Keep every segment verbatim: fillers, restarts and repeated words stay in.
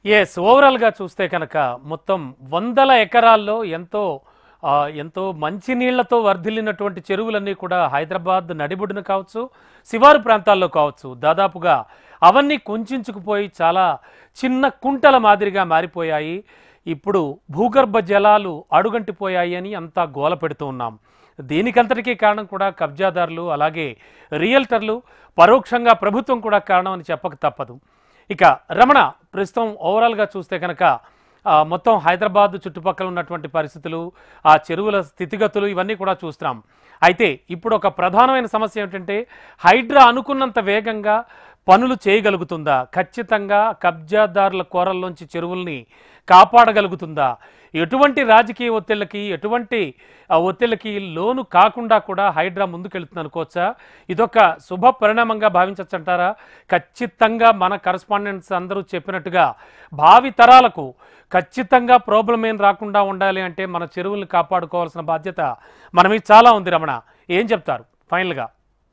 Yes ఓవరాల్గా చూస్తే కనుక మొత్తం వందల ఎకరాల్లో ఎంతో ఆ, ఎంతో మంచి నీళ్లతో వర్ధిల్లినటువంటి చెరువులన్నీ కూడా హైదరాబాద్ నడిబొడ్డున కావచ్చు, శివారు ప్రాంతాల్లో కావచ్చు, దాదాపుగా అవన్నీ కుంచుకుపోయి చాలా చిన్న కుంటల మాదిరిగా మారిపోయాయి. ఇప్పుడు భూగర్భ జలాలు అడుగంటిపోయాయి అని అంతా గోల పెడుతూ ఉన్నాం. దీనికంతటికీ కారణం కూడా కబ్జాదారులు, అలాగే రియల్టర్లు, పరోక్షంగా ప్రభుత్వం కూడా కారణం అని చెప్పక తప్పదు. ఇక రమణ, ప్రస్తుతం ఓవరాల్గా చూస్తే కనుక మొత్తం హైదరాబాద్ చుట్టుపక్కల ఉన్నటువంటి పరిస్థితులు, ఆ చెరువుల స్థితిగతులు ఇవన్నీ కూడా చూస్తున్నాం. అయితే ఇప్పుడు ఒక ప్రధానమైన సమస్య ఏమిటంటే, హైడ్రా అనుకున్నంత వేగంగా పనులు చేయగలుగుతుందా? ఖచ్చితంగా కబ్జాదారుల కోరల్లోంచి చెరువుల్ని కాపాడగలుగుతుందా? ఎటువంటి రాజకీయ ఒత్తిళ్ళకి, ఎటువంటి ఒత్తిళ్ళకి లోను కాకుండా కూడా హైడ్రా ముందుకెళ్తుంది అనుకోవచ్చా? ఇదొక శుభ పరిణామంగా భావించవచ్చు అంటారా? ఖచ్చితంగా మన కరస్పాండెంట్స్ అందరూ చెప్పినట్టుగా భావి తరాలకు ఖచ్చితంగా ప్రాబ్లం ఏం రాకుండా ఉండాలి అంటే మన చెరువుల్ని కాపాడుకోవాల్సిన బాధ్యత మన మీద చాలా ఉంది. రమణ, ఏం చెప్తారు ఫైనల్గా?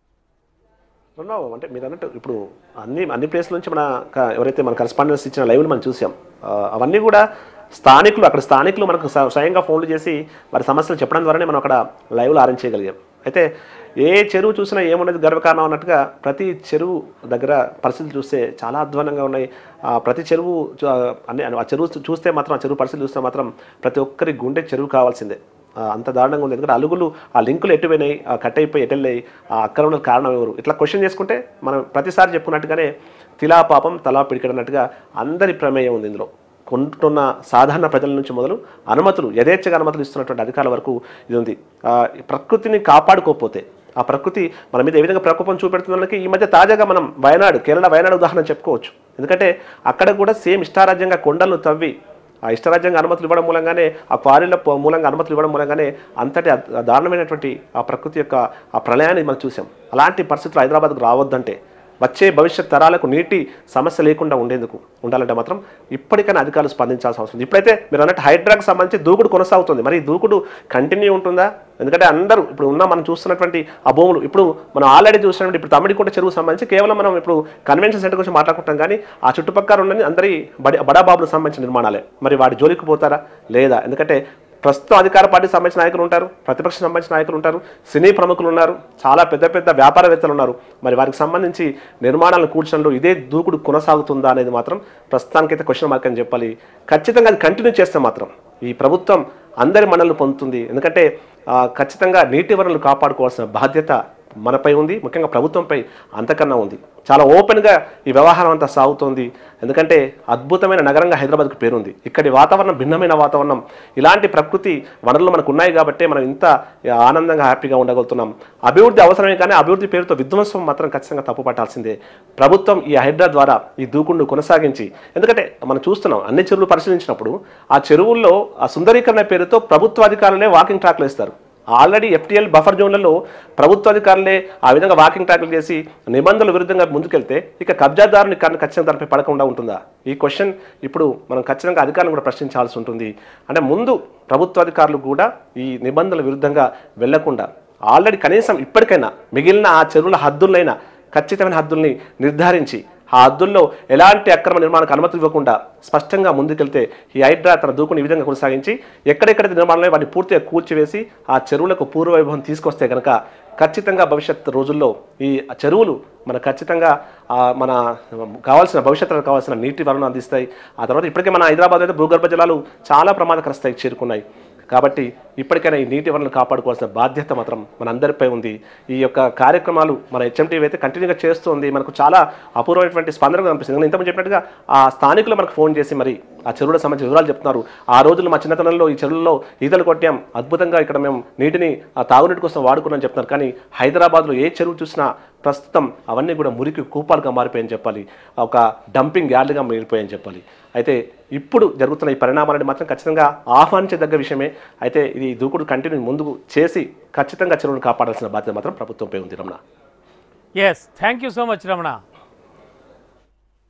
ఉన్నావు అంటే మీరు అన్నట్టు ఇప్పుడు అన్ని అన్ని ప్లేస్ల నుంచి మన ఎవరైతే మన కరస్పాండెన్స్ ఇచ్చిన లైవ్లు మనం చూసాం, అవన్నీ కూడా స్థానికులు అక్కడ స్థానికులు మనకు స్వయంగా ఫోన్లు చేసి వారి సమస్యలు చెప్పడం ద్వారానే మనం అక్కడ లైవ్లు ఆరెంజ్ చేయగలిగాం. అయితే ఏ చెరువు చూసినా ఏమున్నది గర్వకారణం అన్నట్టుగా ప్రతి చెరువు దగ్గర పరిస్థితులు చూస్తే చాలా అధ్వానంగా ఉన్నాయి. ప్రతి చెరువు అన్ని ఆ చెరువు చూస్తే మాత్రం, ఆ చెరువు పరిస్థితులు చూస్తే మాత్రం ప్రతి ఒక్కరి గుండె చెరువు కావాల్సిందే. అంత దారుణంగా ఉంది. ఎందుకంటే అలుగులు, ఆ లింకులు ఎటుపోయినాయి, కట్ అయిపోయి ఎటెళ్ళాయి, ఆ అక్రమణ కారణం ఎవరు, ఇట్లా క్వశ్చన్ చేసుకుంటే మనం ప్రతిసారి చెప్పుకున్నట్టుగానే తిలా పాపం తలా పిడికడన్నట్టుగా అందరి ప్రమేయం ఉంది ఇందులో. కొంటున్న సాధారణ ప్రజల నుంచి మొదలు అనుమతులు, యథేచ్ఛగా అనుమతులు ఇస్తున్నటువంటి అధికారుల వరకు ఇది ఉంది. ప్రకృతిని కాపాడుకోకపోతే, ఆ ప్రకృతి మన మీద ఏ విధంగా ప్రకోపం చూపెడుతున్నకి ఈ మధ్య తాజాగా మనం వయనాడు, కేరళ వయనాడు ఉదాహరణ చెప్పుకోవచ్చు. ఎందుకంటే అక్కడ కూడా సేమ్ ఇష్టారాజ్యంగా కొండలను తవ్వి ఆ ఇష్టరాజ్యంగా అనుమతులు ఇవ్వడం మూలంగానే, ఆ క్వారీల మూలంగా అనుమతులు ఇవ్వడం మూలంగానే అంతటి దారుణమైనటువంటి ఆ ప్రకృతి యొక్క ఆ ప్రళయాన్ని మనం చూసాం. అలాంటి పరిస్థితులు హైదరాబాద్కు రావద్దంటే, వచ్చే భవిష్యత్ తరాలకు నీటి సమస్య లేకుండా ఉండేందుకు ఉండాలంటే మాత్రం ఇప్పటికైనా అధికారులు స్పందించాల్సిన అవసరం ఉంది. ఇప్పుడైతే మీరు అన్నట్టు హైడ్రాకి సంబంధించి దూకుడు కొనసాగుతుంది. మరి ఈ దూకుడు కంటిన్యూ ఉంటుందా? ఎందుకంటే అందరూ ఇప్పుడు ఉన్న మనం చూస్తున్నటువంటి ఆ భూములు, ఇప్పుడు మనం ఆల్రెడీ చూసినటువంటి ఇప్పుడు తమిడికోట చెరువుకు సంబంధించి కేవలం మనం ఇప్పుడు కన్వెన్షన్ సెంటర్ గురించి మాట్లాడుకుంటాం, కానీ ఆ చుట్టుపక్కల ఉన్న అందరి బడి బడాబాబులకు సంబంధించిన నిర్మాణాలే. మరి వాటి జోలికి పోతారా లేదా? ఎందుకంటే ప్రస్తుతం అధికార పార్టీకి సంబంధించిన నాయకులు ఉంటారు, ప్రతిపక్ష సంబంధించిన నాయకులు ఉంటారు, సినీ ప్రముఖులు ఉన్నారు, చాలా పెద్ద పెద్ద వ్యాపారవేత్తలు ఉన్నారు. మరి వారికి సంబంధించి నిర్మాణాలను కూర్చడంలో ఇదే దూకుడు కొనసాగుతుందా అనేది మాత్రం ప్రస్తుతానికైతే క్వశ్చన్ మార్క్ అని చెప్పాలి. ఖచ్చితంగా అది కంటిన్యూ చేస్తే మాత్రం ఈ ప్రభుత్వం అందరి మన్నలు పొందుతుంది. ఎందుకంటే ఖచ్చితంగా నీటి వనరులు కాపాడుకోవాల్సిన బాధ్యత మనపై ఉంది, ముఖ్యంగా ప్రభుత్వంపై అంతకన్నా ఉంది. చాలా ఓపెన్గా ఈ వ్యవహారం అంతా సాగుతోంది. ఎందుకంటే అద్భుతమైన నగరంగా హైదరాబాద్కు పేరుంది. ఇక్కడి వాతావరణం భిన్నమైన వాతావరణం, ఇలాంటి ప్రకృతి వనరులు మనకు ఉన్నాయి కాబట్టి మనం ఇంత ఆనందంగా హ్యాపీగా ఉండగలుగుతున్నాం. అభివృద్ధి అవసరమే, కానీ అభివృద్ధి పేరుతో విధ్వంసం మాత్రం ఖచ్చితంగా తప్పు పట్టాల్సిందే. ప్రభుత్వం ఈ హైడ్రా ద్వారా ఈ దూకుడును కొనసాగించి, ఎందుకంటే మనం చూస్తున్నాం అన్ని చెరువులు పరిశీలించినప్పుడు ఆ చెరువుల్లో ఆ సుందరీకరణ పేరుతో ప్రభుత్వ అధికారులే వాకింగ్ ట్రాక్లు వేస్తారు. ఆల్రెడీ ఎఫ్టీఎల్ బఫర్ జోన్లలో ప్రభుత్వ అధికారులే ఆ విధంగా వాకింగ్ ట్రాక్లు చేసి నిబంధనల విరుద్ధంగా ముందుకెళ్తే ఇక కబ్జాదారుని కారణం ఖచ్చితంగా దానిపై పడకుండా ఉంటుందా? ఈ క్వశ్చన్ ఇప్పుడు మనం ఖచ్చితంగా అధికారులను కూడా ప్రశ్నించాల్సి ఉంటుంది. అంటే ముందు ప్రభుత్వ అధికారులు కూడా ఈ నిబంధనల విరుద్ధంగా వెళ్లకుండా ఆల్రెడీ కనీసం ఇప్పటికైనా మిగిలిన ఆ చెరువుల హద్దులైనా ఖచ్చితమైన హద్దుల్ని నిర్ధారించి ఆ హద్దుల్లో ఎలాంటి అక్రమ నిర్మాణానికి అనుమతులు ఇవ్వకుండా స్పష్టంగా ముందుకెళ్తే ఈ హైడ్రా తన దూకుని ఈ విధంగా కొనసాగించి ఎక్కడెక్కడైతే నిర్మాణాలు వాటిని పూర్తిగా కూల్చివేసి ఆ చెరువులకు పూర్వవైభవం తీసుకొస్తే కనుక ఖచ్చితంగా భవిష్యత్ రోజుల్లో ఈ చెరువులు మన ఖచ్చితంగా మన కావాల్సిన భవిష్యత్తులో కావాల్సిన నీటి వనరులను అందిస్తాయి. ఆ తర్వాత ఇప్పటికే మన హైదరాబాద్ అయితే భూగర్భ జలాలు చాలా ప్రమాదకర స్థాయికి చేరుకున్నాయి. కాబట్టి ఇప్పటికైనా ఈ నీటి వనరులను కాపాడుకోవాల్సిన బాధ్యత మాత్రం మన అందరిపై ఉంది. ఈ యొక్క కార్యక్రమాలు మన హెచ్ఎంటీవీ అయితే కంటిన్యూగా చేస్తుంది. మనకు చాలా అపూర్వమైనటువంటి స్పందన కనిపిస్తుంది. ఇంతకుముందు చెప్పినట్టుగా ఆ స్థానికులు మనకు ఫోన్ చేసి మరి ఆ చెరువులకు సంబంధించిన వివరాలు చెప్తున్నారు. ఆ రోజులు మా చిన్నతనంలో ఈ చెరువుల్లో ఈతలు కొట్టాం, అద్భుతంగా ఇక్కడ మేము నీటిని ఆ తాగునీటి కోసం వాడుకున్నామని చెప్తున్నారు. కానీ హైదరాబాద్లో ఏ చెరువు చూసినా ప్రస్తుతం అవన్నీ కూడా మురికి కూపాలుగా మారిపోయాయని చెప్పాలి, ఒక డంపింగ్ యార్డ్గా మిగిలిపోయాయని చెప్పాలి. అయితే ఇప్పుడు జరుగుతున్న ఈ పరిణామాలని మాత్రం ఖచ్చితంగా ఆహ్వానించదగ్గ విషయమే. అయితే ఇది దూకుడు కంటిన్యూ ముందుకు చేసి ఖచ్చితంగా చెరువును కాపాడాల్సిన బాధ్యత మాత్రం ప్రభుత్వంపై ఉంది. Ramana. Yes, thank you so much Ramana.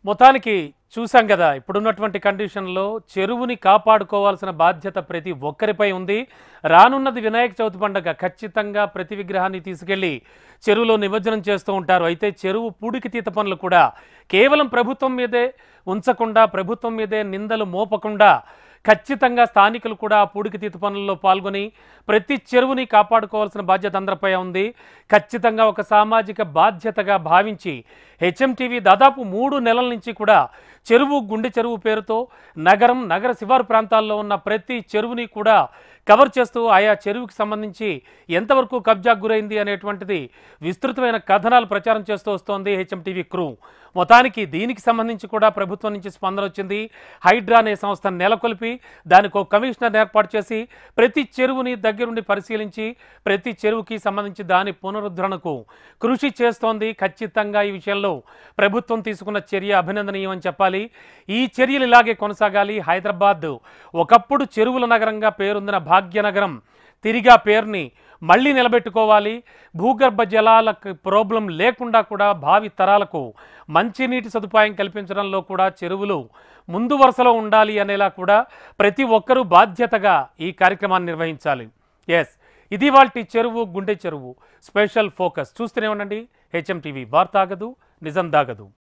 మొత్తానికి చూసాం కదా ఇప్పుడున్నటువంటి కండిషన్లో చెరువుని కాపాడుకోవాల్సిన బాధ్యత ప్రతి ఒక్కరిపై ఉంది. రానున్నది వినాయక చవితి పండుగ. ఖచ్చితంగా ప్రతి విగ్రహాన్ని తీసుకెళ్లి చెరువులో నిమజ్జనం చేస్తూ ఉంటారు. అయితే చెరువు పూడికితీత పనులు కూడా కేవలం ప్రభుత్వం మీదే ఉంచకుండా, ప్రభుత్వం మీదే నిందలు మోపకుండా ఖచ్చితంగా స్థానికులు కూడా పూడికితీత పనుల్లో పాల్గొని ప్రతి చెరువుని కాపాడుకోవాల్సిన బాధ్యత అందరిపై ఉంది. ఖచ్చితంగా ఒక సామాజిక బాధ్యతగా భావించి హెచ్ఎంటీవీ దాదాపు మూడు నెలల నుంచి కూడా చెరువు గుండె చెరువు పేరుతో నగరం నగర శివారు ప్రాంతాల్లో ఉన్న ప్రతి చెరువుని కూడా కవర్ చేస్తూ ఆయా చెరువుకి సంబంధించి ఎంతవరకు కబ్జాకు గురైంది అనేటువంటిది విస్తృతమైన కథనాలు ప్రచారం చేస్తూ వస్తోంది హెచ్ఎంటీవీ క్రూ. మొత్తానికి దీనికి సంబంధించి కూడా ప్రభుత్వం నుంచి స్పందన వచ్చింది. హైడ్రా అనే సంస్థను నెలకొల్పి దానికి ఒక కమిషనర్ ఏర్పాటు చేసి ప్రతి చెరువుని దగ్గరుండి పరిశీలించి ప్రతి చెరువుకి సంబంధించి దాని పునరుద్ధరణకు కృషి చేస్తోంది. ఖచ్చితంగా ఈ విషయంలో ప్రభుత్వం తీసుకున్న చర్య అభినందనీయం అని చెప్పాలి. ఈ చర్యలు ఇలాగే కొనసాగాలి. హైదరాబాద్ ఒకప్పుడు చెరువుల నగరంగా పేరొందిన భాగ్యనగరం తిరిగి ఆ పేరుని మళ్ళీ నిలబెట్టుకోవాలి. భూగర్భ జలాలకు ప్రాబ్లం లేకుండా కూడా భావి తరాలకు మంచినీటి సదుపాయం కల్పించడంలో కూడా చెరువులు ముందు వరుసలో ఉండాలి అనేలా కూడా ప్రతి ఒక్కరూ బాధ్యతగా ఈ కార్యక్రమాన్ని నిర్వహించాలి. ఎస్, ఇది వాల్టి చెరువు గుండె చెరువు స్పెషల్ ఫోకస్. చూస్తూనే ఉండండి హెచ్ఎం టీవీ. వార్త ఆగదు, నిజం దాగదు.